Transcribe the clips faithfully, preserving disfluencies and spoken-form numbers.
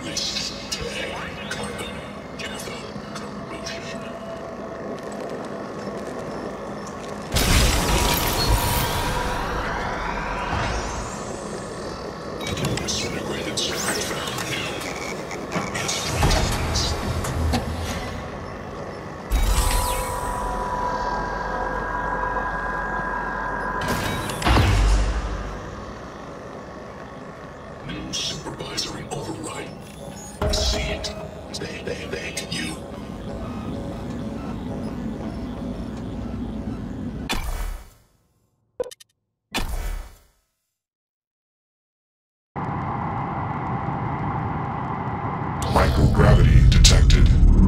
Microgravity detected.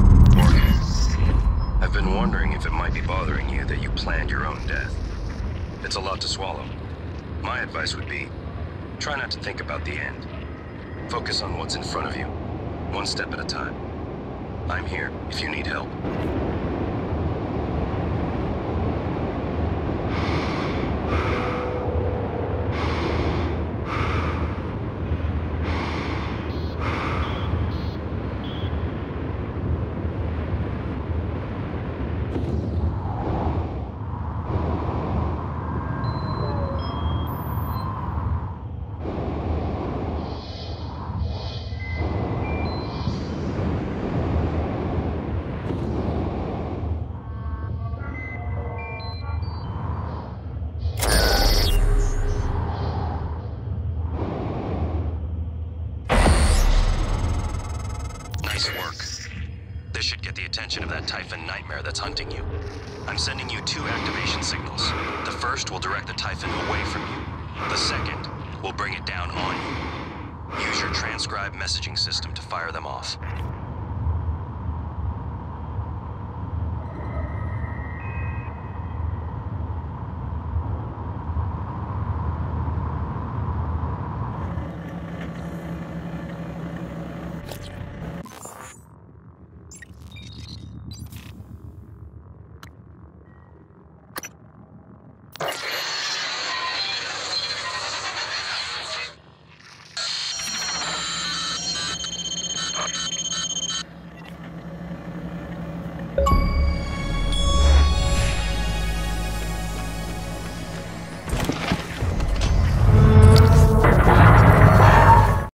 I've been wondering if it might be bothering you that you planned your own death. It's a lot to swallow. My advice would be, try not to think about the end. Focus on what's in front of you, one step at a time. I'm here if you need help. Nice work. This should get the attention of that Typhon Nightmare that's hunting you. I'm sending you two activation signals. The first will direct the Typhon away from you. The second will bring it down on you. Use your transcribe messaging system to fire them off.